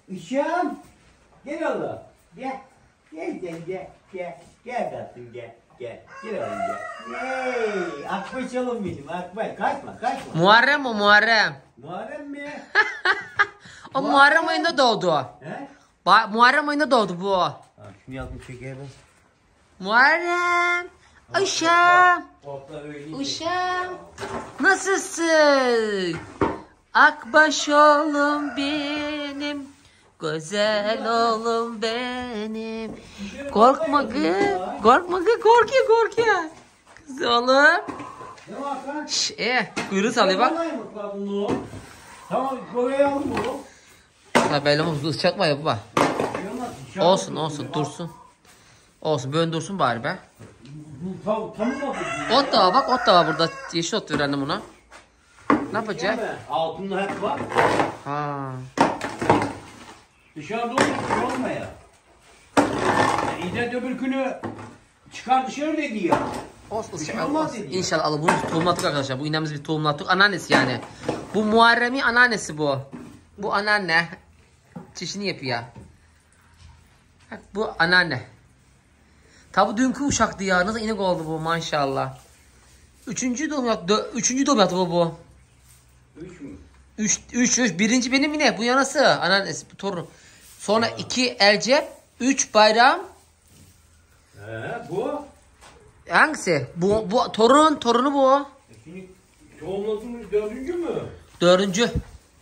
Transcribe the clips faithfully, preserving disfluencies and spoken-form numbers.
Işığım. Gel oğlum. Gel. Gel gel gel. Gel. Gel tatlım gel. Gel. Gel oğlum gel. Hey. Akbaş oğlum benim. Akbaş. Kaçma kaçma. Muharrem o Muharrem. Muharrem mi? O Muharrem ayında doğdu. He? Ba Muharrem ayında doğdu bu. Ha, şunu yazmış çekeyim. Muharrem. Uşağım. Uşağım. Nasılsın? Akbaş oğlum benim. Güzel oğlum benim. Korkma kız. Korkma kız. Korkuyor korkuyor. Kız oğlum. Şşş. E, kuyruğu sallıyor bak. Tamam koyalım bunu. Ha böyle hızlı çakma ya baba. Olsun olsun dursun. Olsun böyle dursun bari be. Tamam tamam. Ot da var bak ot da var burada. Yeşil ot ver annem buna. Ne yapacak? Altında hep var. Ha. Dışarıda olur olma ya. İzzet öbür günü çıkar dışarı dedi ya. Olsun. şey olmaz dedi. İnşallah alın bunu tohumlattık arkadaşlar. Bu inemiz bir tohumlattık. Anneannesi yani. Bu Muharrem'in anneannesi bu. Bu anneanne. Çişini yapıyor. Bak bu anneanne. Tabi dünkü uşaktı ya. Nasıl inek oldu bu maşallah. Üçüncü doğum yaptı. Üçüncü doğum yaptı bu bu. Üç mü? Üç, üç, üç. Birinci benim yine. Bu yanası. Anneannesi. Bu torun. Sonra ha. iki Elcep. Üç Bayram. He bu. Hangisi? Bu, bu torun. Torunu bu. E şimdi tohumlatılmış dördüncü mü? Dördüncü.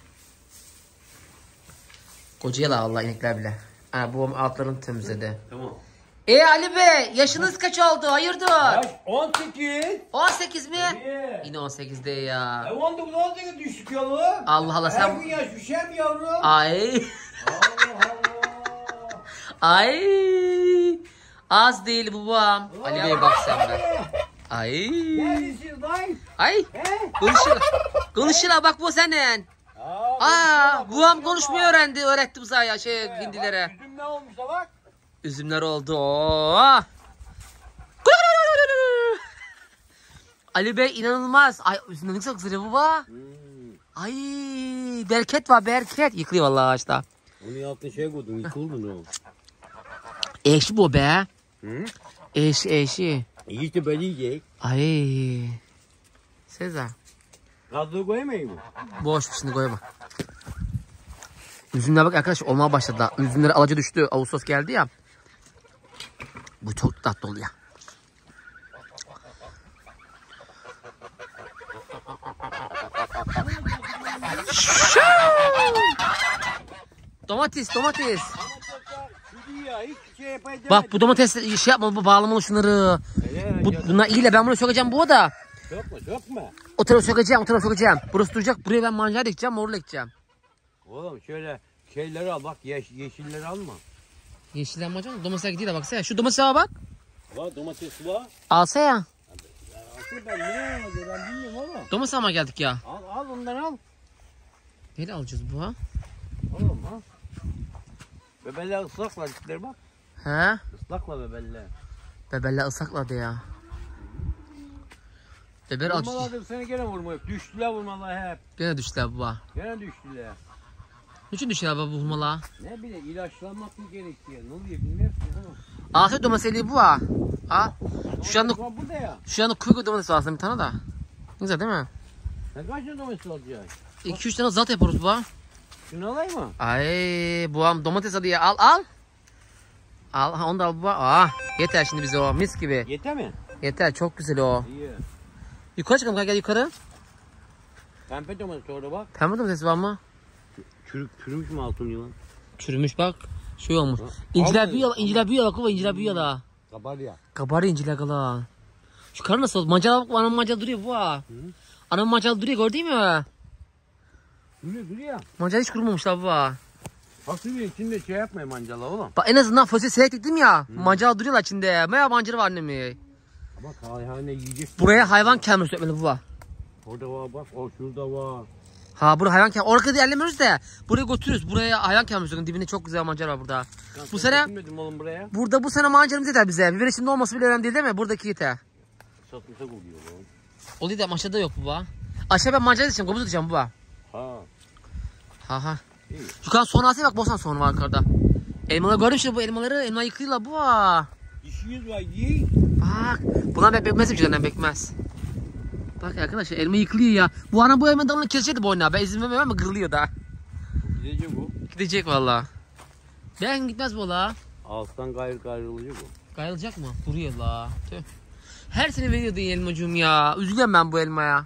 Kocaya da Allah inekler bile. Ha, bu altlarını temizledi. Tamam. E Ali Bey yaşınız kaç oldu? Hayırdır? Yaş on sekiz. on sekiz mi? Tabii. Yine on sekizde ya. E on dokuz on sekiz düştük yolu. Allah Allah Her sen... gün yaş düşer mi yavrum? Ay. Allah Allah. Ay. Az değil babam. Ali Bey bak sen be. Ay. Neredesin lan? Ay. He? Konuşur. Konuşur bak bu senin. Aa, babam konuşmayı öğrendi. Öğretti bize ya şey hindilere. Üzüm ne olmuş da bak. Üzümler oldu. Oo. Ali Bey inanılmaz. Ay üzümler ne güzel kızıyor baba. Hmm. Ay bereket var bereket. Yıkılıyor vallahi ağaçta. Onu yaptın şey koydun yıkıldı o. Eşi bu be. Hı? Eşi eşi. İyi işte ben yiyecek. Ay. Sezer. Gazlığı koyamayayım mı? Boş şimdi koyma. Üzümler bak arkadaş olmaya başladı. Üzümleri alaca düştü. Ağustos geldi ya. Bu çok tatlı oluyor. Domates, domates. Bak bu domates şey yapma, bu bağlamalı şunları. Bu, bunlar iyiyle ben bunu sökeceğim bu da. Sökme, sökme. O tarafa sökeceğim, o tarafa sökeceğim. Burası duracak, buraya ben mancar ekeceğim, morul ekeceğim. Oğlum şöyle şeyleri al bak, yeş yeşilleri alma. Yeşiller mancar mı? Domatesler gidiyor da baksana. Şu domatese bak. Var domates var. Alsa ya. Aslında ben ne alacağım ben bilmiyorum ama. Domates almaya geldik ya. Al al ondan al. Neyle alacağız bu ha? Oğlum ha. Bebeller ıslakla dikler bak. He? Islakla bebeller. Bebeller ıslakladı ya. Bebeler al. Vurmalardır seni gene vurmuyor. Düştüler vurmalar hep. Gene düştüler baba. Gene düştüler. Niçin düştüler baba bu hurmalar? Ne bileyim ilaçlanmak mı gerekiyor? Ne oluyor bilmiyorum ki. Afiyet domatesli bu ha. Ha? Şu anda bu da ya. şu anda kuyruğu domates var aslında bir tane da. Ne güzel değil mi? Ne kaç tane domates alacağız? iki üç tane zat yaparız bu ha. Şunu alayım mı? Ay buam domates adı ya al al. Al ha onu da al bu. Aa yeter şimdi bize o mis gibi. Yeter mi? Yeter çok güzel o. İyi. Yukarı çıkalım gel yukarı. Pembe domates orada bak. Pembe domates var mı? Çürük, çürümüş mü altın yılan? Çürümüş bak. Şey olmuş. İnciler büyüyor, inciler büyüyor bak baba inciler büyüyor da. Kabarya. Kabarya inciler kala. Şu karı nasıl oldu? Mancal bak anam mancal duruyor bu ha. Anam mancal duruyor gördün mü? Duruyor duruyor. Mancal hiç kurumamışlar bu ha. Fasulye içinde şey yapmayın mancala oğlum. Bak en azından fasulye seyrek diktim ya. Hmm. Mancal duruyorlar içinde. Bayağı mancarı var annemi. Ama kahvehane yiyecek. Buraya hayvan kelmesi dökmeli bu var. Orada var bak o şurada var. Ha buraya hayvan kelmesi. Orada yerlemiyoruz da. Buraya götürürüz. Buraya hayvan kelmesi dökün. Dibinde çok güzel mancar var burada. Ya bu sene. Oğlum buraya. Burada bu sene mancarımız yeter bize. Biber içinde olması bile önemli değil değil mi? Buradaki yeter. Satımsak oluyor oğlum. Oluyor da aşağıda yok bu var. Aşağı ben mancar diyeceğim. Komut diyeceğim bu var. Ha. Ha ha. Yukarı soğan alsana bak bosan soğanı var yukarıda. Elmaları gördün şimdi bu elmaları. Elma yıkıyorlar bu. Dişiniz var yiyin. Bak. Bunlar be bekmez mi güzelden bekmez. Bak arkadaşlar elma yıkılıyor ya. Bu ana bu elma dalını kesecekti boynuna. Ben izin vermem ama kırılıyor da. Gidecek bu. Gidecek valla. Ben gitmez bu la. Alttan gayrı gayrılacak bu. Gayrılacak mı? Kuruyor la. Tüh. Her sene veriyordu elmacığım ya. Üzülüyorum ben bu elmaya.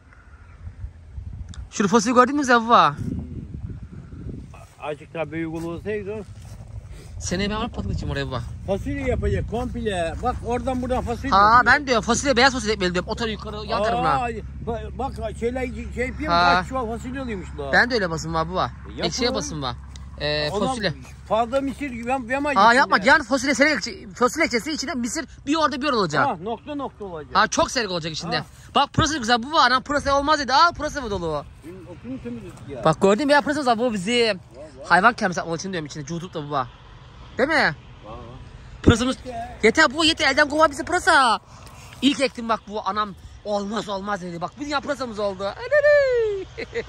Şunu fasulye gördün mü Zavva? Azıcık daha büyük olsaydı. Seneye ben var patlıcım oraya baba. Fasulye yapacak komple. Bak oradan buradan fasulye. Ha yapıyor. ben diyor fasulye beyaz fasulye ekmeli diyorum. O tarafı yukarı yan tarafına. Aa, Bak, bak şeyler şey yapıyor Ha. kaç çuval fasulye alıyormuş la. Ben de öyle basım var baba. Yapın. Ekşiye basım var. Ee, Ona fasulye. Fazla misir yem, yemeyecek. Aa yapma yani fasulye seyrek fasulye ekşisi içinde misir bir orada bir orada olacak. Ha nokta nokta olacak. Ha çok seyrek olacak içinde. Ha. Bak pırasa güzel bu var. Anam pırasa olmaz dedi. Al pırasa mı dolu? Okunu temizledik ya. Bak gördün mü ya pırasa var bu bizim. Hayvan kemisi atmalı için diyorum içinde cutup da baba. Değil mi? Pırasamız yeter bu yeter elden kova bizi pırasa. İlk ektim bak bu anam olmaz olmaz dedi. Bak bir dünya pırasamız oldu. Anne.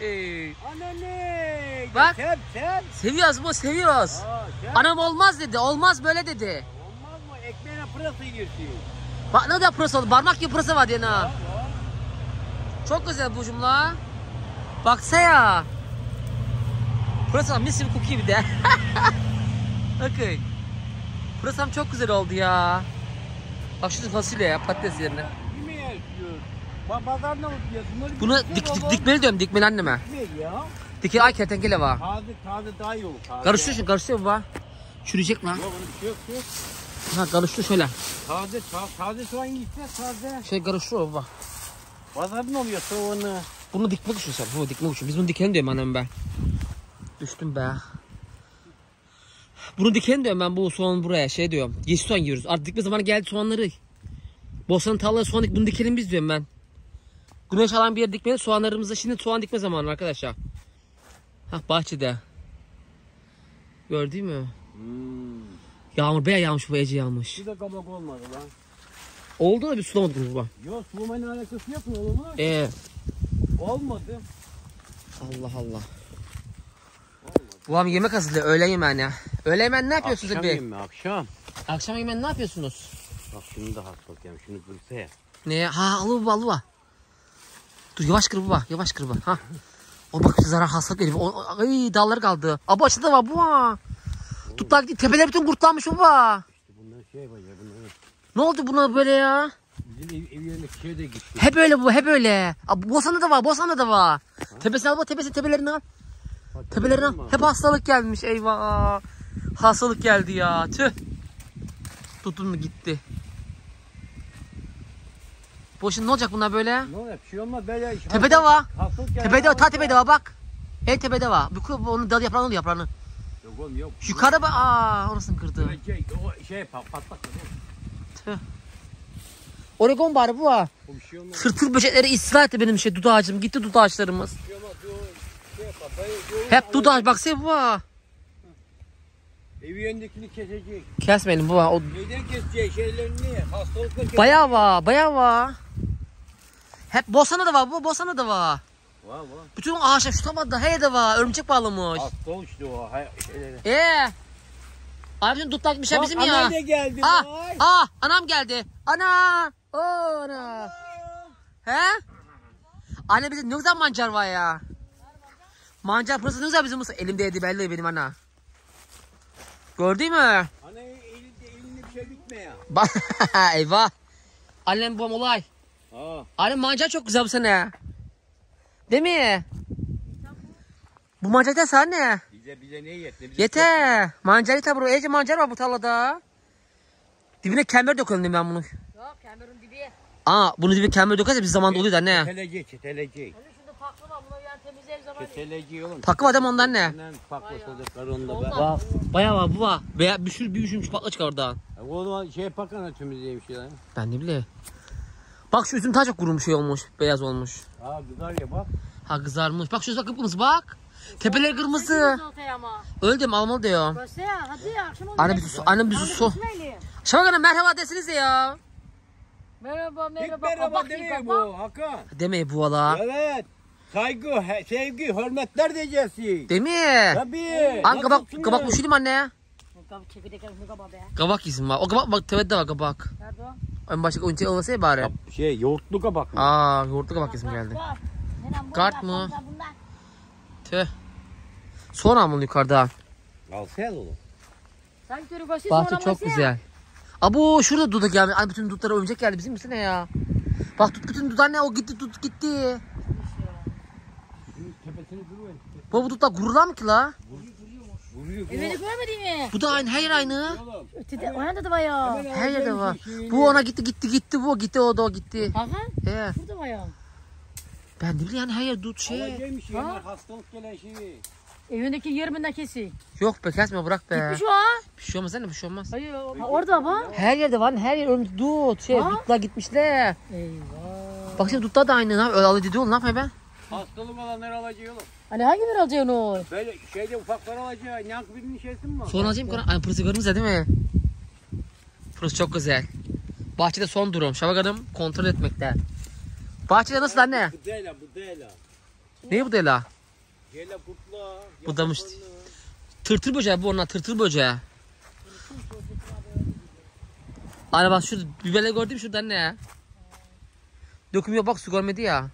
Anne. Bak. Sen sen. Seviyoruz bu seviyoruz. Aa, sen. Anam olmaz dedi. Olmaz böyle dedi. Olmaz mı? Ekmeğine pırasa yiyorsun. Bak ne kadar pırasa oldu. Parmak gibi pırasa var diye ha. Çok güzel bu cümle. Baksa ya. Pırasa mis gibi kokuyor bir de. Bakın. Pırasam çok güzel oldu ya. Bak şu fasulye ya patates yerine. Kime yaşıyor? Pazarda mı yapıyorsun? Bunu dik, dik, dikmeli diyorum dikmeli anneme. Dikmeli ya. Dikeli ay kertenkele var. Taze taze daha iyi olur. Taze. Karıştır şimdi karıştır baba. Çürüyecek lan. Yok onu şey yok yok. Ha karıştır şöyle. Taze taze, taze soğan gitse taze. Şey karıştır baba. Pazarda oluyor soğanı. Bunu dikmek için sen. Bunu dikmek için. Biz bunu dikelim diyorum annem ben. Düştüm be. Bunu dikelim diyorum ben bu soğan buraya şey diyorum. Yeşil soğan yiyoruz. Artık dikme zamanı geldi soğanları. Bostanın tarlaya soğan dik bunu dikelim biz diyorum ben. Güneş alan bir yer dikmeli soğanlarımızda şimdi soğan dikme zamanı arkadaşlar. Hah bahçede. Gördün mü? Hmm. Yağmur bayağı yağmış bu Ece yağmış. Bir de kabak olmadı lan. Oldu da bir sulamadık bunu baba. Yok sulamayla alakası yok mu oğlum? Ee, Olmadı. Allah Allah. Bu am yemek hazırlıyor öğle yemeğine. Öğle yemeğine ne yapıyorsunuz Akşam bey? yemeği akşam. Akşam yemeğine ne yapıyorsunuz? Bak şunu da hastalık yani şunu kırsa ya. Ne? Ha alı baba alı baba. Dur yavaş kır baba yavaş kır baba. Ha. O bak zarar hastalık veriyor. O, o- ay dalları kaldı. Abi açıldı var bu ha. Tutlar gitti. Tepeler bütün kurtlanmış baba. İşte bunlar şey var ya bunlar. Ne oldu buna böyle ya? Bizim ev, ev yerindeki şey de gitti. Hep öyle bu hep öyle. Abi, Bosan'da da var Bosan'da da var. Tepesini al bak tepesi tepelerini al. Tepelerini al. Hep hastalık gelmiş eyvah. Hastalık geldi ya tüh. Tutun mu gitti. Bu şimdi ne olacak bunlar böyle? Ne olacak bir şey olmaz böyle. Tepede var. Hastalık geldi. Tepede var ta tepede var bak. En tepede var. Bu onun dalı yaprağını alıyor yaprağını. Yok oğlum yok. Yukarıda bak. Aa orasını kırdı. Böyle Şey, o şey pat- patlak. Tüh. Oregon bari bu var. O bir şey olmaz. Tırtıl böcekleri istila etti benim şey dut ağacım. Gitti dut ağaçlarımız. Bir şey olmaz. O şey yapar. Böyle- Hep dut ağaç baksana bu var. Evi yerindekini kesecek. Kesmeyin bu var. O Neyden kesecek şeylerini? Hastalıkla kesecek. bayağı var. Bayağı var. Hep Bosan'da da var bu. Bosan'da da var. Var var. Bütün ağaçlar şu tabanda her yerde var. Örümcek bağlamış. Hasta ol işte o hay- şeyleri. Ee. Abi bütün dutlar gitmişler bizim Bak, ya. anne de geldi. Ah, vay. ah, anam geldi. Ana. Oo, ana. He? Anne bizim ne güzel mancar var ya. Mancar pırası ne güzel bizim mısır. Elimdeydi belli benim ana. Gördün mü? Anne elinde elinde bir şey bitme ya. Bak eyvah. Annem babam olay. Aa. Annem mancar çok güzel bu sene. Değil mi? Bu mancar da sana ne? Bize bize ne yetti? Bize Yeter. Mancar yeter bro. Ece mancar var bu tarlada. Dibine kemer dökelim ben bunu. Yok kemerin dibi. Aa bunu dibine kemer dökerse bir zaman oluyor da ne? Çeteleci, çeteleci. Hani şurada paklı var bunu yani temizleyelim zaman. Çeteleci oğlum. Pakı var değil ondan ne? Hemen pakla çocuklar onda be. Var. Bayağı var bu var. Veya bir sürü bir üçüncü patla çıkar oradan. O zaman şey pakana temizleymiş ya. Ben ne bileyim. Bak şu üzüm daha çok kurumuş şey olmuş. Beyaz olmuş. Aa güzel ya bak. Ha kızarmış. Bak şu kıpkırmızı bak. Tepeleri kırmızı. Ama. Öldüm almalı diyor. Göster ya hadi ya akşam oldu. Anne bir su, annem bir su su. Şafak Hanım merhaba desinize ya. Merhaba İlk merhaba. merhaba Kabak demiyor yiyin, kabak. bu Hakan. Demeyi bu ala. Evet. Saygı, he- sevgi, hürmetler diyeceksin. Değil mi? Tabii. An kabak, Nasılsın kabak ya? üşüdüm anne. Kabak çekirdek ne kabak be? Kabak yesin var. O kabak bak tepede var kabak. Nerede o? En başka oyuncak olmasa ya bari. Şey, yoğurtlu kabak mı? Aa yoğurtlu kabak yesim geldi. Bak, nenem Kart bunlar, mı? bunlar, bunlar. Tüh. Sonra mı yukarıda? Alsayal oğlum. Sen körü başı Bahçe sonra çok başı ya. güzel. Abo şurada dudak geldi. Ay bütün dutlara örümcek geldi bizim misin ne ya? Bak tut bütün dudar ne o gitti tut gitti. Tepesini duruyor. Bu bu dutlar gururlar mı ki la? Vuruyor. Evini görmedin mi? Bu da aynı her yer aynı. Oğlum. Ötede, o yanda da var ya. Her yerde var. Bu ona gitti gitti gitti bu gitti o da o gitti. Aha, Ee, burada var ya. ben de bileyim yani her yer dut şey. Alacakmış Ha? yani hastalık gelen şeyi. Evindeki yirminden kesi. Yok be kesme bırak be. Gitmiş o ha. Bir şey olmaz anne bir şey olmaz. Hayır, ha, orada bak. Her yerde var her yer örümcek dut şey Ha? dutlar gitmişler. Eyvah. Bak şimdi dutlar da aynı. Ne yapayım? Öyle alıcı değil oğlum ne yapayım ben? Hastalık olanları alacak oğlum. Hani hangi bir alacaksın o? Böyle şeyde ufaklar alacak. Yank birinin şeysi mi var? Sonra alacağım karan. Ay pırası kırmızı değil mi? Pırası çok güzel. Bahçede son durum. Şafak Hanım kontrol etmekte. Bahçede nasıl anne? Bu değil bu değil. Ne bu değil ha? Gele kutla. Budamış. Tırtıl böceği bu onlar tırtıl böceği. Anne bak şu biberleri gördün mü şurada anne ya? Dökümüyor bak su görmedi ya.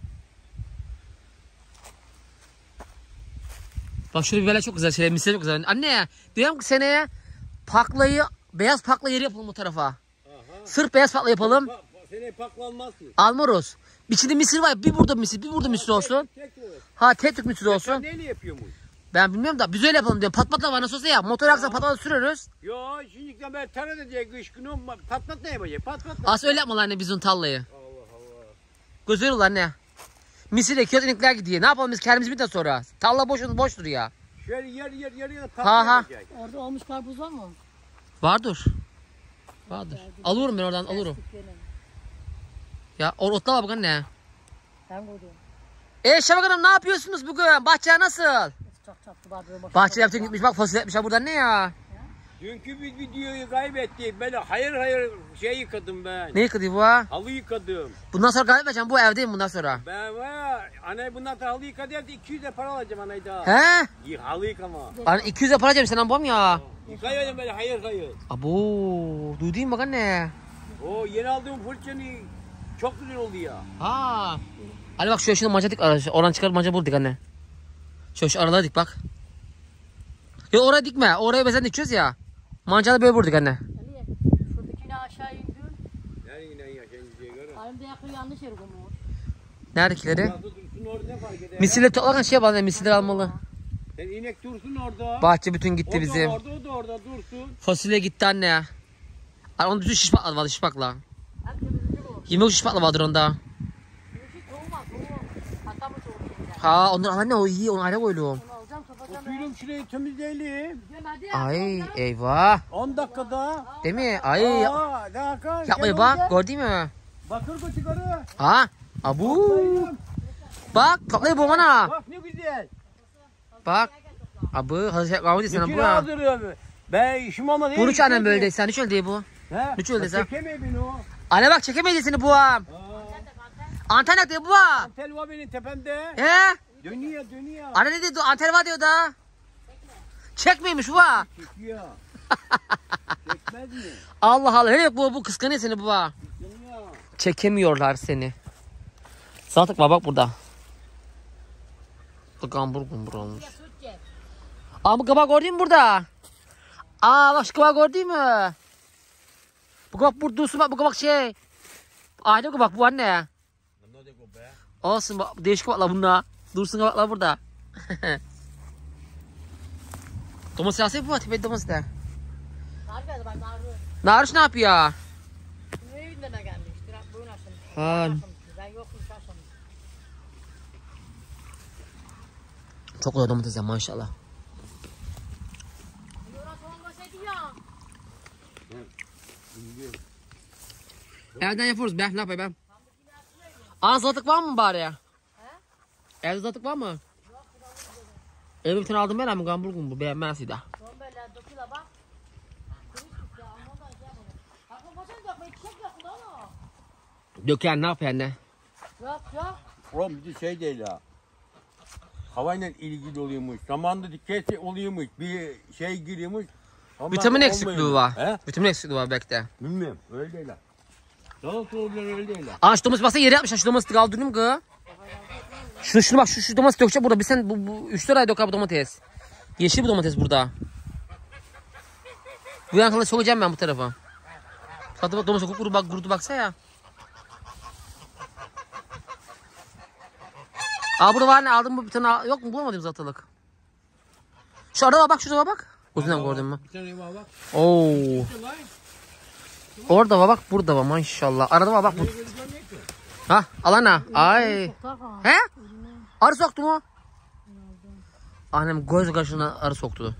Bak şurada biberler çok güzel şeyler misler çok güzel. Anne diyorum ki seneye paklayı beyaz pakla yeri yapalım bu tarafa. Aha. Sırf beyaz pakla yapalım. Pa, pa, seni paklanmaz ki. Almoros. İçinde misir var. Bir burada misir, bir burada misir olsun. Tek tek olur. Ha tek tük misir Sen olsun. neyle yapıyormuş? Ben bilmiyorum da biz öyle yapalım diyorum. Pat patla var nasıl olsa ya. Motor aksa pat patla süreriz. Yo şimdi sen ben tara edecek kış günü pat pat ne yapacak? Pat pat. Aslında öyle yapmalı anne bizim tarlayı. Allah Allah. Güzel olur anne. Misir ekiyoruz inekler gidiyor. Ne yapalım biz kendimiz bir de sonra. Tarla boş, boştur ya. Şöyle yer yer yer yer pat Ha, ha. yapacak. Orada olmuş karpuz var mı? Vardır. Vardır. Alıyorum ben oradan alırım. Ya or otla var bak anne. Ben koydum. E Şafak Hanım ne yapıyorsunuz bugün? Bahçe nasıl? Çok tatlı var böyle. Bahçe yaptın gitmiş bak fasulye yapmışlar buradan ne ya? Dünkü bir videoyu kaybettik. Böyle hayır hayır şey yıkadım ben. Ne yıkadı bu ha? Halı yıkadım. Bundan sonra kaybedeceğim bu evdeyim bundan sonra. Ben var. Anne bundan sonra halı yıkadı yaptı. iki yüz de para alacağım anayı daha. He? İyi, halı yıkama. Hani iki yüze para vereceğim sen babam ya. Yıkayacağım böyle hayır hayır. Abo, duydun bak anne. O yeni aldığım fırçanı çok güzel oldu ya. Ha. Hadi bak şöyle şunu manca dik ara. Oradan çıkar manca bulduk anne. Şöyle şu aralara dik bak. Ya oraya dikme. Oraya bezen dikiyoruz ya. Mancalı böyle vurduk anne. Ali, şuradakini aşağı indin. Yani yine yaşayıncaya göre. Halim de yakın yanlış yere koymuş. Neredekileri? Nasıl dursun orada ne fark eder? Misirleri toplarken şey yapalım. Misirleri almalı. Sen inek dursun orada. Bahçe bütün O gitti da bizim. orada o da orada dursun. Fasulye gitti anne ya. Ay, onun bütün şiş patladı vardı şiş patla. Hem temizlikçi bu. Yemek şiş patla vardır onda. Temizlik soğumaz, soğumaz. Hatta bu soğuk şeyler. Ha onlar anne o iyi onu ayrı koydum. Onu alacağım, kapatacağım. Oturuyorum şurayı temizleyelim. Gidiyorum hadi. Ay eyvah. on dakikada. Değil mi? Ay Aa, dakika. yapmayı bak gördün mü? Bakır bu çıkarı. Ha? Abu. Bak toplayı bu bana. Bak ne güzel. Bak. Abi hazır kahve sana Bütün bu. hazırlıyorum. Ben işim ama değil. Bunu hiç annem böyle değil. Sen hiç öyle değil bu. He? Hiç öyle desem. Çekemey beni o. Anne bak çekemedi seni bu. Anten değil bu. Antel var benim tepemde. He? Dönüyor dönüyor. Anne ne dedi? Anten var diyor da. Çekmiyormuş bu. Çekiyor. Çekmez mi? Allah Allah. Hele bu bu kıskanıyor seni bu. Dönüyor. Çekemiyorlar seni. Salatalık var bak burada. Bu gambur gumbur olmuş. Aa bu kabak gördün mü burada? Aa bak şu kabak gördün mü? Bu kabak burada dursun bak bu kabak şey. Ayrı kabak bu anne. Olsun bak değişik kabaklar bunlar. Dursun kabaklar burada. Domates yası bu tepede domates de. Nar geldi bak, narı. Naruş ne yapıyor? Bizim evinden de gelmiş. Biraz boyun açılmış. Ha. Ben yokmuş açılmış. Çok güzel domates ya maşallah. Yoran soğan basaydı ya. Evden yapıyoruz be ne yapayım ben? Aa salatalık var mı bari ya? He? Evde salatalık var mı? Evde bir tane aldım ben ama gambur gumbur beğenmezdi de. Son böyle dokuyla bak. Kırışık ya, ama da şey yapalım. Bakma başına dökmeyi çiçek yapın oğlum. Döken ne yapıyor anne? Yok yok. Oğlum bir de şey değil ha. Havayla ilgili oluyormuş. Zamanında dikkat oluyormuş. Bir şey giriyormuş. Vitamin eksikliği var. He? Vitamin eksikliği var belki de. Bilmiyorum. Öyle değil ha. Sana sorabilir öyle değil ha. Aa şu domates baksana yere yapmışlar. Şu domatesi kaldırayım mı? Şunu şunu bak şu, şu domates dökeceğim burada. Bir sen bu, bu üç liraya dök abi domates. Yeşil bu domates burada. Bu yankıla sokacağım ben bu tarafa. Hadi bak domates kuru bak kurudu baksa ya. Aa burada var ne aldım bu bir tane yok mu bulamadım zatalık. Şu arada bak şurada bak. Uzundan gördün mü? Bir tane var bak. Oo. Orada var bak burada var maşallah. Arada var bak bu. Ha alana. Ay. He? Arı soktu mu? Annem göz kaşına arı soktu.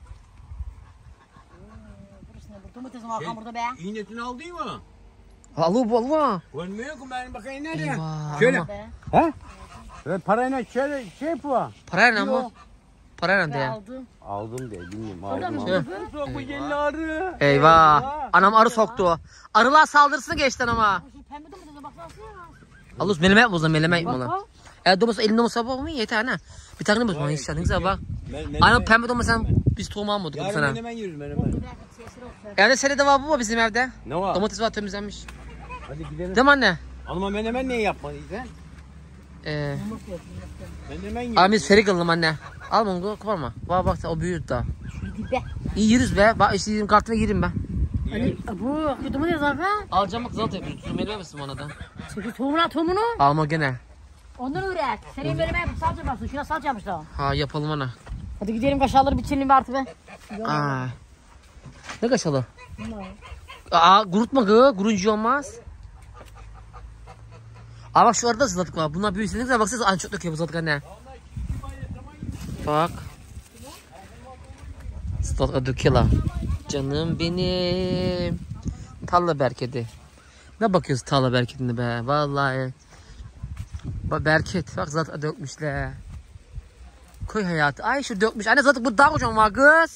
Domatesin var hamurda be. İğnesini aldın mı? Alı bu alı. Görmüyor ki ben bakayım nerede? Eyvah. Şöyle. Ama He? Ve parayla şöyle şey yapıyor. parayla mı? Parayla Ben diye. aldım. Aldım de bilmiyorum Orada aldım. mı? aldım. Şey. Bu yeni arı. Eyvah. Anam arı soktu. Arılar saldırısını geçtin ama. Şu pembe domatese baksana ya. Alus meleme yapma o zaman meleme yapma Bak ona. bak. E domates elinde domates yapma mı yeter ha. Bir tane mi bozma inşallah ne güzel bak. Ben- ben- Anam pembe domates biz tohum almadık bu Yarın sene. menemen yeriz menemen. Evde sene de var bu var bizim evde. Ne var? Domates var temizlenmiş. Hadi gidelim. Değil mi anne? Ama menemen niye yapmadın sen? Ee, Menemen yeriz. abi biz ferik alalım anne. Al bunu koparma. Bak bak o büyüdü daha. Şu dibe. İyi yeriz be. Bak işte yedim kartına yerim ben. Hani bu şu domates var be. Alacağım bak zaten yapıyoruz. Meleme misin bana da? Çünkü tohumuna tohumunu. Alma gene. Ondan üret. Senin böyle yapıp salça yaparsın. Şuna salça yapmışlar. Ha yapalım ana. Hadi gidelim kaşarları bitirelim bir artık be. Aa. Ne kaşalı? Aa kurutma gı. Kuruncu olmaz. Aa bak şu arada zıladık var. Bunlar büyüsün. Ne güzel baksana. An çok döküyor bu zıladık anne. Bak. Zıladık döküyorlar. Canım benim. Talla berkedi. Ne bakıyorsun talla berkedine be. Vallahi. Bak berket. Bak zaten dökmüşler. Koy hayatı. Ay şu dökmüş. Anne zaten burada daha kocaman var kız.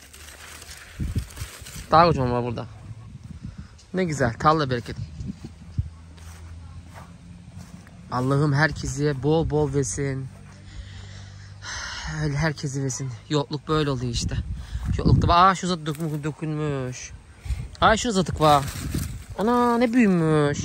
Daha kocaman var burada. Ne güzel. Talla bereket. Allah'ım herkese bol bol versin. Öyle herkesi versin. Yokluk böyle oluyor işte. Yoklukta bak. Aa şu zaten dökülmüş. dökülmüş. Ay şu zatık var. Ana ne büyümüş.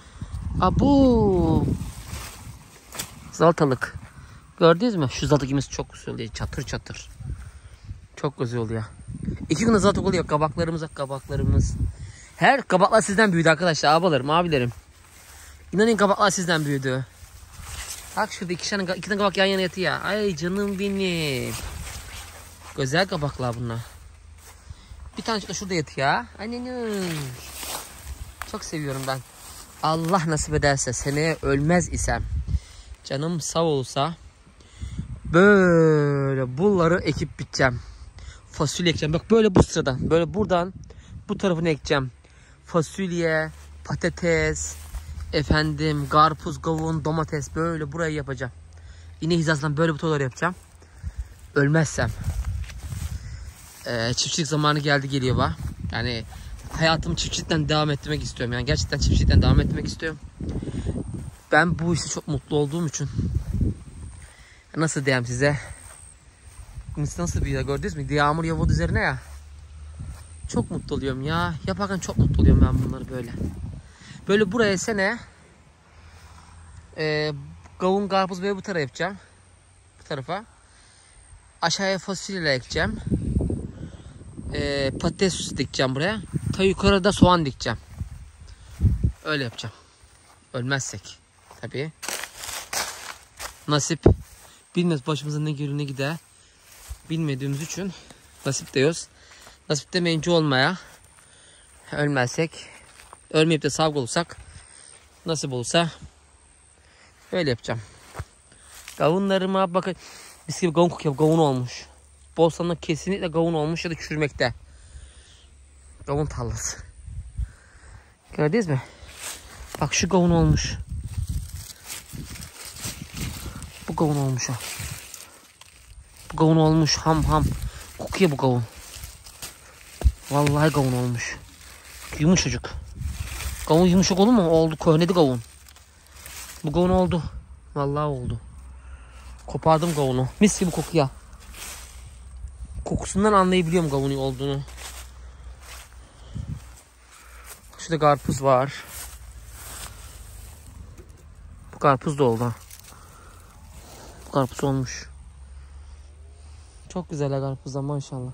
Abu. Zaltalık. Gördünüz mü? Şu zaltakimiz çok güzel oluyor. Çatır çatır. Çok güzel oluyor. İki gün zaltak oluyor. Kabaklarımız, kabaklarımız. Her kabaklar sizden büyüdü arkadaşlar. Abalarım, abilerim. İnanın kabaklar sizden büyüdü. Bak şurada iki tane, iki tane kabak yan yana yatıyor. Ay canım benim. Güzel kabaklar bunlar. Bir tane de şurada yatıyor. Annem. Çok seviyorum ben. Allah nasip ederse seneye ölmez isem. Canım sağ olsa. Böyle bunları ekip biteceğim. Fasulye ekeceğim. Bak böyle bu sıradan. Böyle buradan bu tarafını ekeceğim. Fasulye, patates, efendim karpuz, kavun, domates böyle burayı yapacağım. Yine hizasından böyle butolar yapacağım. Ölmezsem. Ee, çiftçilik zamanı geldi geliyor bak. Yani hayatımı çiftçilikten devam ettirmek istiyorum. Yani gerçekten çiftçilikten devam etmek istiyorum. Ben bu işte çok mutlu olduğum için. Nasıl diyeyim size? Nasıl bir yer gördünüz mü? Yağmur yağıyor üzerine ya. Çok mutlu oluyorum ya. Yaparken çok mutlu oluyorum ben bunları böyle. Böyle buraya sene e, kavun, karpuz böyle bu tarafa yapacağım. Bu tarafa. Aşağıya fasulye ekeceğim. E, patates dikeceğim buraya. Ta yukarıda soğan dikeceğim. Öyle yapacağım. Ölmezsek. Tabii. Nasip. Bilmez başımıza ne gelir ne gider. Bilmediğimiz için nasip diyoruz. Nasip demeyince olmaya. Ölmezsek. Ölmeyip de sağ olursak. Nasip olursa. Öyle yapacağım. Kavunlarıma bakın. Mis gibi kavun kokuyor. Kavun olmuş. Bolsan'da kesinlikle kavun olmuş ya da çürümekte. Kavun tarlası. Gördünüz mü? Bak şu kavun olmuş. Bu kavun olmuş ha. Bu kavun olmuş ham ham. Kokuyor bu kavun. Vallahi kavun olmuş. Yumuşacık. Kavun yumuşak olur mu? Oldu. Köhnedi kavun. Bu kavun oldu. Vallahi oldu. Kopardım kavunu. Mis gibi kokuyor. Kokusundan anlayabiliyorum kavunu olduğunu. Şurada karpuz var. Bu karpuz da oldu. Bu karpuz olmuş. Çok güzel karpuzlar maşallah.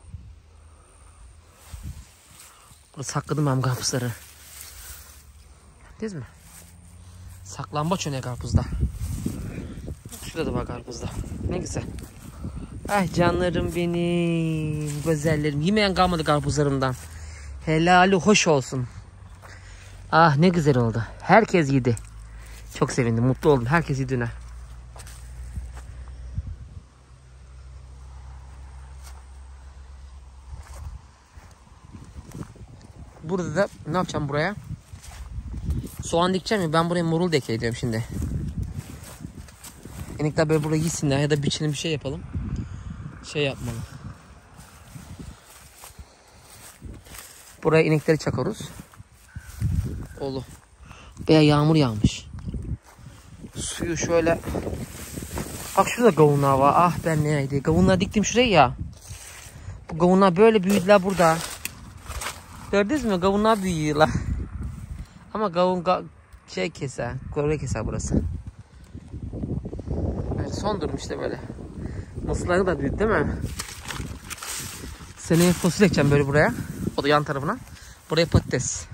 Burada sakladım ben karpuzları. Değil mi? Saklambaç öne karpuzda. Şurada da var karpuzda. Ne güzel. Ah canlarım benim. Güzellerim. Yemeyen kalmadı karpuzlarımdan. Helali hoş olsun. Ah ne güzel oldu. Herkes yedi. Çok sevindim. Mutlu oldum. Herkes yedi ne. Burada da ne yapacağım buraya? Soğan dikeceğim ya. Ben buraya marul da ekeyeceğim şimdi. İnekler böyle buraya gitsinler ya da biçelim bir şey yapalım. Şey yapmalı. Buraya inekleri çakarız. Oğlum. Veya yağmur yağmış. Suyu şöyle. Bak şurada kavunlar var. Ah ben neydi? Kavunlar diktim şuraya ya. Bu kavunlar böyle büyüdüler burada. Gördünüz mü? Kavunlar büyüyorlar. Ama kavun ka şey keser. Kore keser burası. Evet, son durum işte böyle. Mısırları da büyüdü değil mi? Seneye fasulye ekeceğim böyle buraya. O da yan tarafına. Buraya patates.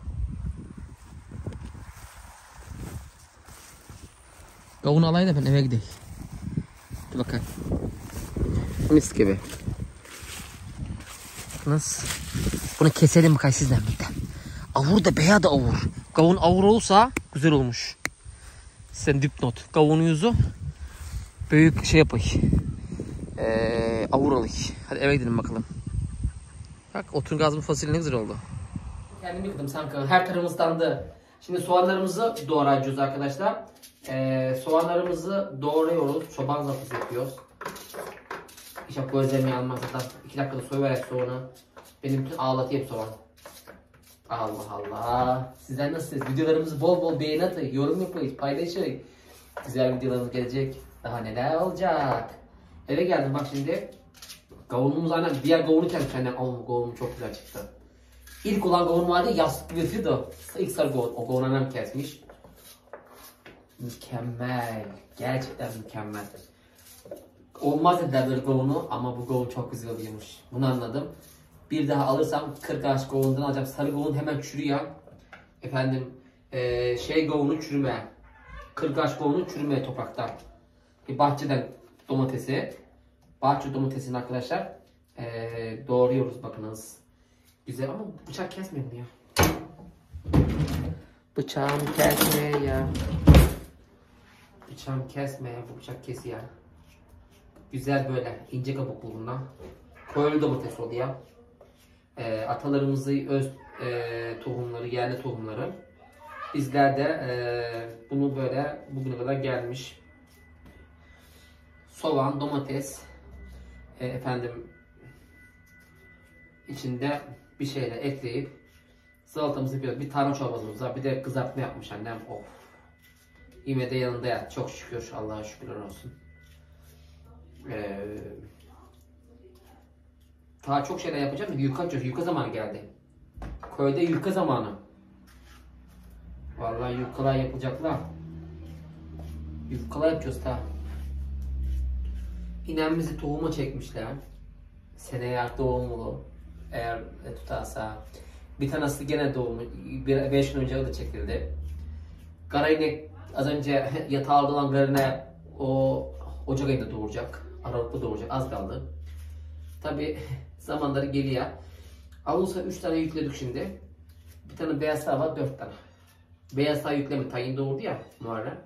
Kavunu alayım da ben eve gideyim. Dur bakalım. Mis gibi. Nasıl? Bunu keselim bakayım sizden birlikte. Avur da beyaz da avur. Kavun avur olsa güzel olmuş. Sen dipnot. Kavun yüzü büyük şey yapayım. Ee, avur alayım. Hadi eve gidelim bakalım. Bak oturun gazlı fasulye ne güzel oldu. Kendim yıkadım sanki. Her tarafımızdan da. Şimdi soğanlarımızı doğrayacağız arkadaşlar. Ee, soğanlarımızı doğruyoruz. Çoban zapısı yapıyoruz. İşte gözlerimi yanmazdan. iki dakikada soyuverek soğanı. Benim bütün ağlatayım soğan. Allah Allah. Sizler nasılsınız? Videolarımızı bol bol beğeni atın. Yorum yapın. Paylaşın. Güzel videolarımız gelecek. Daha neler olacak. Eve geldim bak şimdi. Kavunumuz annem. Diğer kavunu kesmiş annem. Oh kavunum çok güzel çıktı. İlk olan kavun vardı. Yastık götürdü. İlk sarı kavun. O kavun annem kesmiş. Mükemmel. Gerçekten mükemmel. Olmaz dediler böyle kavunu ama bu kavun çok güzel oluyormuş. Bunu anladım. Bir daha alırsam kırk ağaç kavundan alacağım. Sarı kavun hemen çürüyor. Efendim ee, şey kavunu çürüme. kırk ağaç kavunu çürüme topraktan. Bir bahçeden domatesi. Bahçe domatesini arkadaşlar ee, doğruyoruz bakınız. Güzel ama bıçak kesmiyor mu ya? Bıçağım kesme ya. Bıçağım kesme ya. Bu bıçak kesiyor. Güzel böyle ince kabuklu bundan. Köylü domates oluyor. E, atalarımızın öz e, tohumları, yerli tohumları. Bizler de e, bunu böyle bugüne kadar gelmiş. Soğan, domates, e, efendim içinde bir şeyle ekleyip salatamızı yapıyoruz. Bir tarhana çorbamız var. Bir de kızartma yapmış annem. Of. Yine de yanında yat. Çok şükür. Allah'a şükürler olsun. Ee, daha çok şeyler yapacağım. Yufka açıyoruz. Yufka zamanı geldi. Köyde yufka zamanı. Vallahi yufkalar yapılacaklar. Yufkalar yapacağız ta. İnemizi tohuma çekmişler. Seneye doğumlu. Eğer tutarsa. Bir tanesi gene doğumlu. beş gün önce o da çekildi. Kara inek az önce yatağa aldılan garine o Ocak ayında doğuracak. Aralıkta doğuracak. Az kaldı. Tabi zamanları geliyor. Avlusa üç tane yükledik şimdi. Bir tane beyaz sağ var, dört tane. Beyaz sağ yükleme. Tayin doğurdu ya Muharrem.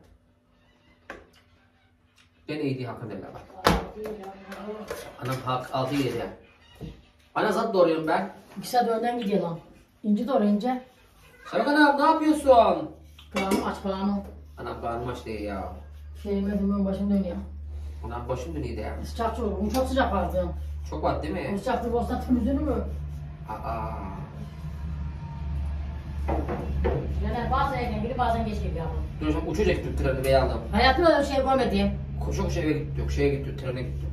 Gene iyiydi Hakan derler bak. Anam hak altı yedi ya. Ana zat doğruyorum ben. İki saat önden gidiyor lan. İnce doğru ince. Sarık anam ne yapıyorsun? Kulağımı aç kulağımı. Anam karnım aç değil ya. Şeyime dönüyorum başım dönüyor. Anam başım dönüyordu ya. Sıcak çok olur. Çok sıcak vardı. Çok var değil mi? O sıcaklık olsa temizlenir mi? Aa. Yani bazen erken geliyor bazen geç geliyor. Dur uçacak Türk treni bey adam. Hayatımda öyle bir şey görmedim. Koşa koşa eve gittik yok. Şeye gittik trene gittik.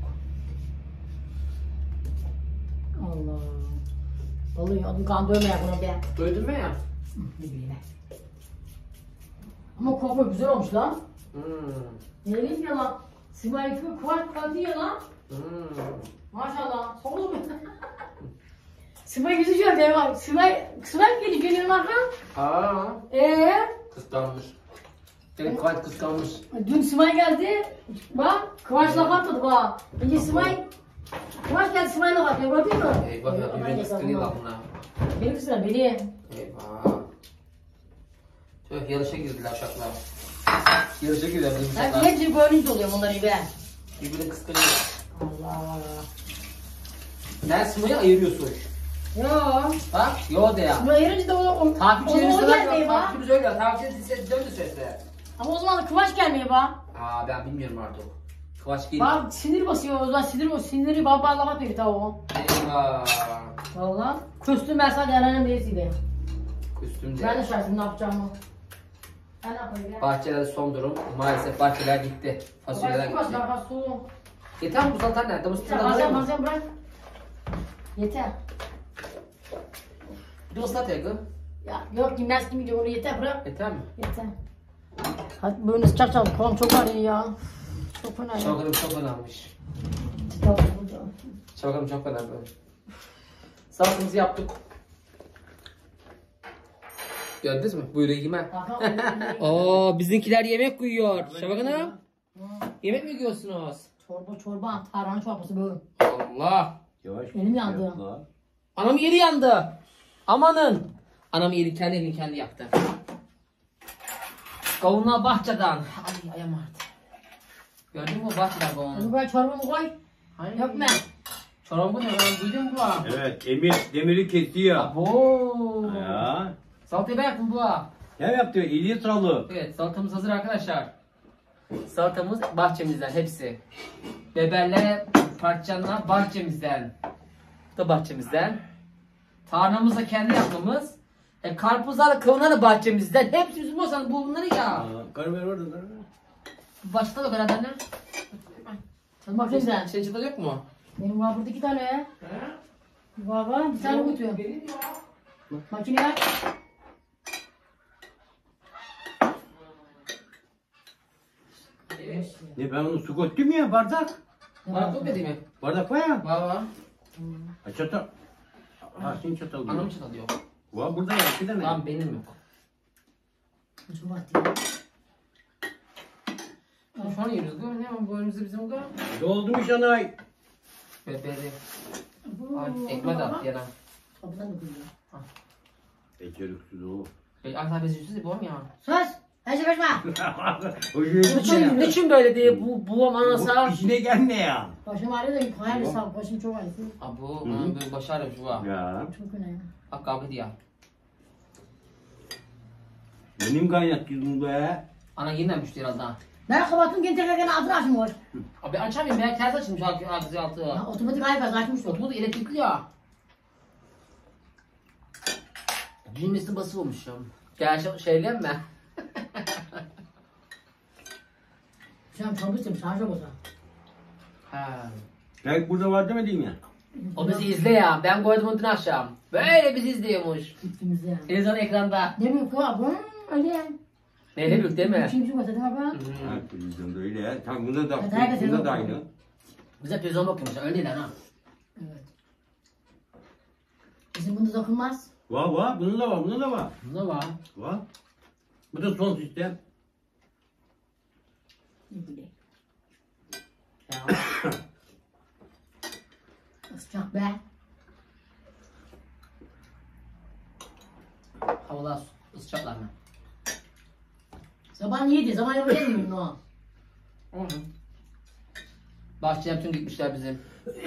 Allah. Vallahi adım kan dövme ya buna be. Duydun mu ya? Ne bileyim ben. Ama koku güzel olmuş lan. Hmm. Ne bileyim ya lan. Simay gibi kuart katıyor lan. Hmm. Maşallah. Solu mu? Simay yüzü şöyle ya bak. Simay, Simay geliyor geliyor lan ha. Aa. Eee? Kıskanmış. Direkt Kıvanç kıskanmış. Dün Simay geldi. Bak Kıvanç laf atmadı bak. Önce Simay. Kıvanç geldi Simay laf atıyor gördün mü? Eyvah ya birbirine kıskanıyor lafına. Benim kısmına beni. Eyvah. Tüh yarışa girdiler uşaklar. Yarışa girdiler bizim Ben uşaklar. hepsi bölünce oluyor bunları be. Birbirini kıskanıyor. Allah. Sen Sima'yı ayırıyorsun. Yo. Bak yo de ya. Simay ayırınca da o o Takipçilerimiz o- o de var gelmiyor ya. bak. Takipçimiz öyle. Takipçilerimiz size dön de söylese. Ama o zaman da Kıvanç gelmiyor bak. Aa ben bilmiyorum artık. Kıvanç geliyor. Bak sinir basıyor o zaman sinir basıyor. Siniri baba laf atıyor tavuğu. Eyvah. Valla. Küstüm ben sadece anneannem birisiydi. Üstümde. Ben de şaşırdım ne yapacağımı. Ben ne yapayım ya? Bahçelerde son durum. Maalesef bahçeler gitti. Fasulyeler Başka gitti. başka su. Yeter mi bu zaten nerede? Bu Yeter sırada bazen mı? bazen bırak. Yeter. Bir de ıslat ya kız. Ya yok gimnastik mi diyor onu yeter bırak. Yeter mi? Yeter. Hadi böyle sıcak çaldı. Kolum çok ağrıyor ya. Çok fena ya. Şalgamım çok önemliymiş. Tamam, hocam. Şalgamım çok önemli. Salatamızı yaptık. Gördünüz mü? Buyurun yeme. Oo bizimkiler yemek yiyor. Şabak Hanım. Yemek mi yiyorsunuz? Çorba çorba. Tarhana çorbası böyle. Allah. Yavaş. Elim yandı. Yapma. Anam yeri yandı. Amanın. Anam yeri kendi elini kendi yaktı. Kavunlar bahçeden. Ay ayağım ağrıdı. Gördün mü bahçeden kavunu? Hadi böyle çorbamı koy. Ay. Yok mu? Çorabı ne? Ben duydum bu. Evet, Emir demiri kesiyor. Abo. Ya. Salatayı ben yaptım bu. Ne yaptı? İyi salı. Evet salatamız hazır arkadaşlar. Salatamız bahçemizden hepsi. Biberler, parçalanlar bahçemizden. Bu da bahçemizden. Tarlamız da kendi yaptığımız. E, karpuzlar da kavunlar da bahçemizden. Hepsi bizim olsan bu bunları ya. Karı ver orada. Karı ver. Başta da beraber ne? Hadi bakayım sen. Senin çıta yok mu? Benim var burada iki tane ya. Var var bir tane kutuyor. Benim ya. Makine ver. Evet. Ne ben onu su koydum ya bardak. Bana çok dedi mi? Bardak var ya. Var var. Ha çatal. Ha senin çatal diyor. Anamın çıta diyor. Var burada ya bir tane. Tamam benim yok. Çok attı. Şu an yiyoruz değil mi? Ne var bu önümüzde bizim bu? Doldurmuş anay. Beberi. Ay, ekmek at yana. Kapıdan da koyuyor. Beceriksiz o. E, Ankara beziyüzsüz bu ya. Sus! Her şey kaçma! O yüzden Niçin, niçin böyle diye bu bu ana sağ. bu işine gelme ya. Başım ağrıyor da hayal sağ başım çok ağrıyor. Abo, anam böyle baş ağrımış bu. Ya. Çok önemli. Bak kavga diyor. Benim kaynak yüzüm be. Ana yeniden düştü herhalde. Ben kapattım gene tekrar gene altını açmıyor. Abi açamıyorum ya ters açılmış ağzı altı. Ya otomatik ayıp açmış o. Otomatik elektrikli ya. Düğmesine basıp olmuşum. Gerçi şeyler mi? Sen çalıştım şarj olsa. Ha. Belki burada var demedim ya. O bizi izle ya. Ben koydum onu dün akşam. Böyle bizi izliyormuş. Gittiğimizde yani. Televizyon ekranda. Demiyorum ki var bu öyle. Neyle büyük değil mi? Kim kim mesela değil mi Hı abi? hı. Ha televizyonda öyle ya. Tam bunda da, Hadi herkes bunda da öyle aynı. Bize televizyon bakıyormuş. Öyle değil ha. Evet. Bizim bunda dokunmaz. Var var. Bunun da var. Bunun da var. Ne var? Var. Bu da son sistem. Ne bileyim. Ya. Sıcak be. Havalar ısıtacaklar mı? Zaman yedi. Zaman yapayım mı o? Hı hı. Bahçeye bütün gitmişler bizim.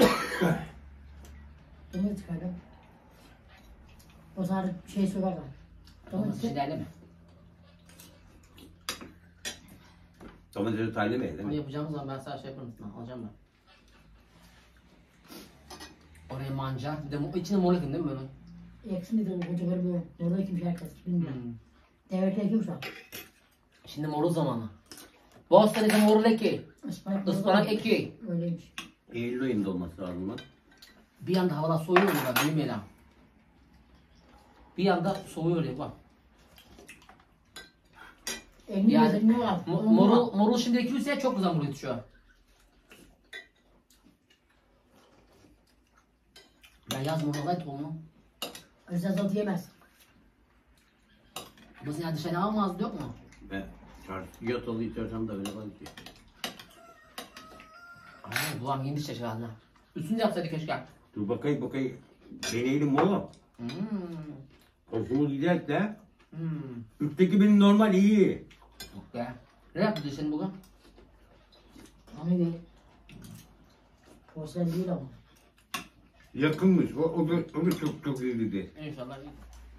Bunu çıkardım. O zaman şey söylerler. Tamam Olmaz işte. şeylerle mi? Domatesi taylemeyin değil Onu mi? yapacağımız zaman ben sana şey yaparım. Sana, alacağım ben. Oraya manca. Bir de mu- içine mor ekledim değil mi böyle? Eksin dedi o koca karı böyle. Orada kimse herkes bilmiyorum. Hmm. Devletler kim şu an? Şimdi morul zamanı. Bostan'da morul eki. Ispanak. Ispanak eki. Öyleymiş. Eylül ayında olması lazım lan. Bir anda havalar soğuyor ya bilmeyelim. Bir anda soğuyor ya bak. Elini Yani yani, ne var? mo- morul, morul şimdi ekiyorsa çok güzel morul yetişiyor. Ben yaz morul gayet tohumu. Özel zat yemez. Bu sene dışarı almaz yok mu? Ben çarşı yatalı içersem de böyle var ki. Aynen bulam yeni dışarı herhalde. Üstünde yapsaydı keşke. Dur bakayım bakayım. Deneyelim oğlum. Hmm. Hoşuma gider de. Hmm. Üstteki benim normal iyi. Yok be. Ne yaptın sen bugün? Ama değil. Porselen değil ama. Yakınmış. O, o, da, o da çok çok iyi dedi. İnşallah iyi.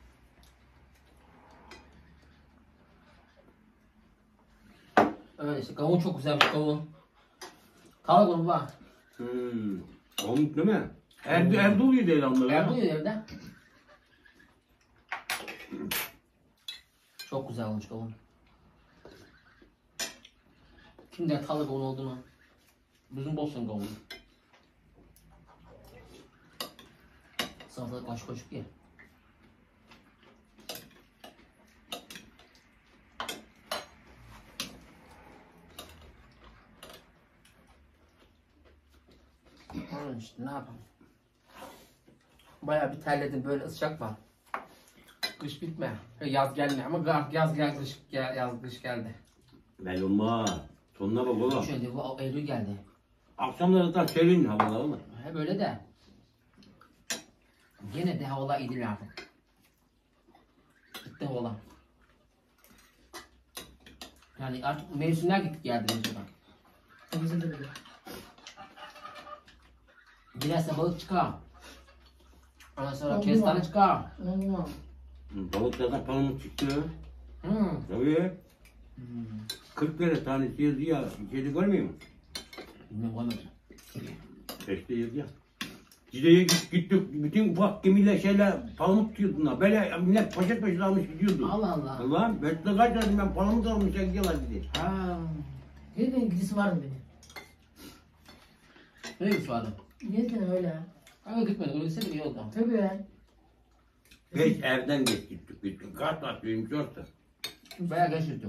Öyle işte kavun çok güzel bir kavun. Kavun kavun bak. Hmm. Olmuş değil mi? Evde, evde oluyor değil onları. Evde uyuyor evde. Çok güzel olmuş kavun. Kim der talı kavun olduğunu. Bizim Boston kavunu. Salatalık kaşık kaşık ye. Onun işte ne yapalım. Bayağı bir terledim böyle sıcak var. Kış bitme. Yaz gelmiyor ama gar- yaz gel kış gel yaz kış geldi. Ben olmaz. Sonuna bak oğlum. Şöyle bu Eylül geldi. Akşamları da serin havalar oğlum. He böyle de. Gene de havalar iyi değil artık. Gitti havalar. Yani artık mevsimler gitti geldi mesela. Temizin de böyle. Girerse balık çıkar. Ondan sonra Oldu kestane mu? çıkar. Olmaz. Balıklardan palamut çıktı. Hmm. Tabii. Hmm. kırk lira tanesi yazıyor. Şeyde görmüyor musun? Bilmem olmadı. Beşte yazıyor. Cide'ye gittik, bütün ufak gemiler şeyler palamut tutuyordun. Böyle millet poşet poşet almış gidiyordu. Allah Allah. Allah'ım beşte kaç dedim ben palamut almışlar gidiyorlar dedi. Ha. Bir gün gidisi vardı benim. Ne bir vardı? Gezdim öyle. Ama gitmedik. Öyle gitseydik iyi oldu. Tabii ya. Geç evden geç gittik. gittik. Kaç saat yirmi dörtte. Bayağı geç gittik.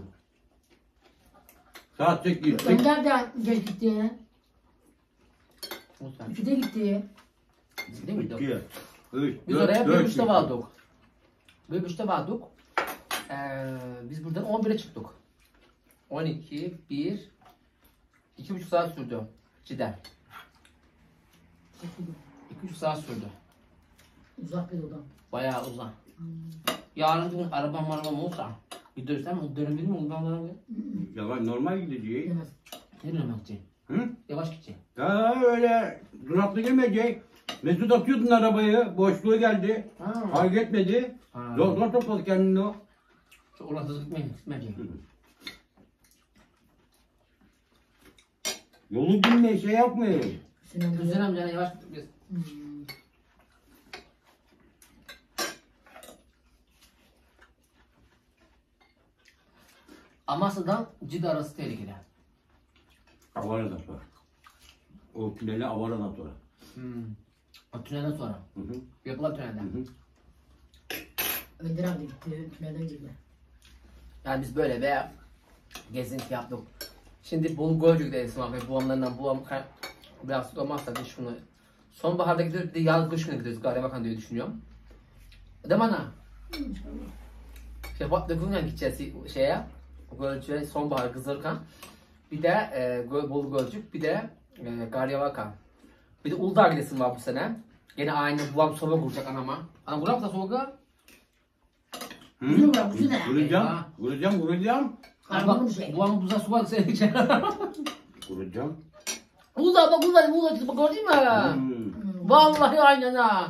Saat sekiz gittik. Önder de geç gitti ya. Muhtemelen. İkide gitti. Biz değil miydik? İki, üç, Biz dört, oraya dört bir buçukta gittik. vardık. Bir buçukta vardık. Ee, biz buradan on bire çıktık. on iki, bir, iki buçuk saat sürdü. Cidden. İki buçuk saat sürdü. Uzak bir odan. Bayağı uzak. Yarın bir gün arabam arabam olsa gidersem o dönebilir mi? Ondan sonra Ya ben normal gideceğim. Demez. ne bileyim gideceğim. Hı? Yavaş gideceğim. Ya öyle duraklı girmeyecek. Mesut atıyordun arabayı. Boşluğu geldi. Ha. Fark etmedi. Ha. Zor zor topladı kendini o. Çok orantısız gitmeyin. Gitmeyeceğim. Yolu bilmeyi şey yapmayın. Sinan Hüseyin Güzel. amcana yavaş gittik biz. Hmm. Amasya'dan Cide arası tehlikeli. Avaradan sonra. O tüneli Avaradan sonra. Hmm. O tünelden sonra. Hı hı. Yapılan tünelden. Hı hı. Önder abi gitti. Nereden gitti? Yani biz böyle veya gezinti yaptık. Şimdi Bolu Gölcük'teyiz abi. Bu anlarından bu an biraz tutamazsa biz şunu. Sonbaharda gidiyoruz bir de yaz kış günü gidiyoruz galiba bakan diye düşünüyorum. Değil mi ana? Şebat Döküm'le gideceğiz şeye. Gölcük'e sonbahar Kızılkan. Bir de e, Gö- Bolu Gölcük bir de e, Garyavaka. Bir de Uludağ gidesim var bu sene. Yine aynı babam soba kuracak anama. Ana kurar mısın soba? Hı? Güzel bırak, güzel. Vuracağım, Eyvah. vuracağım, vuracağım. Karnım şey. Babam buza soba sevecek. Vuracağım. Uludağ bak Uludağ Uludağ çıktı bak gördün mü? Hmm. Vallahi aynen ha.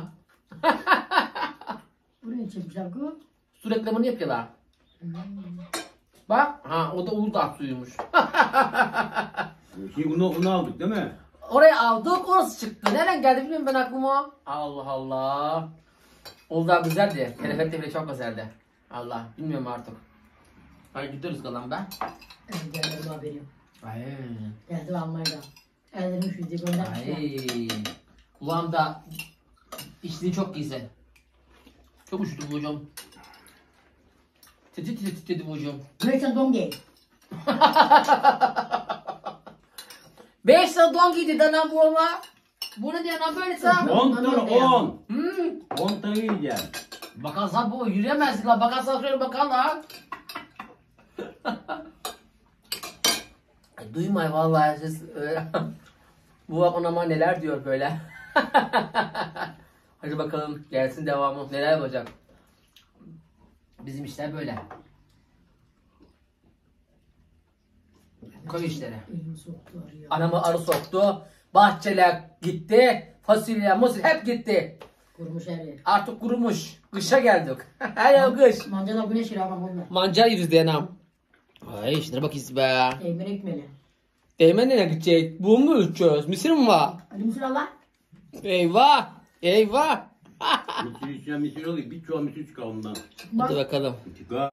Buraya çekmişler ki. Su reklamını yapıyorlar. Bak ha o da Uludağ suyuymuş. Şimdi bunu, bunu aldık değil mi? Oraya aldık orası çıktı. Nereden geldi bilmiyorum ben aklıma. Allah Allah. Oldu güzeldi. Kelebekte bile çok güzeldi. Allah bilmiyorum artık. Hadi gidiyoruz kalan be. Geldim haberim. Ay. Geldim almaya da. Ellerim şu diye göndermişler. Ay. Kulağımda içtiği çok güzel. Çok üşüdüm hocam. Titi titi titi hocam. Böylece don gel. Beş saat don giydi danam bu ama. Bu ne diyor lan böyle sağ? On tane on. Hmm. On tane yiyeceğim. Bakalsan bu yürüyemez la. Bakalsan şöyle bakal la. Ay, duymay vallahi siz öyle. Bu bak ona ama neler diyor böyle. Hadi bakalım gelsin devamı. Neler yapacak? Bizim işler böyle. Koy işleri. Elimi soktular ya. Anamı arı soktu. Bahçeler gitti. Fasulye, musul hep gitti. Kurumuş her yer. Artık kurumuş. Kışa geldik. Her yer kış. Mancada güneş yeri ama bunlar. Mancar yeriz diye anam. Ay işlere bak iz be. Eymen ekmeli. Değmen nereye gidecek? Bu mu ölçüyoruz? Mısır mı var? Hadi mısır Allah. Eyvah. Eyvah. Misir içine misir alayım. Bir çuval misir çıkar ondan. Hadi bakalım. Çıkar.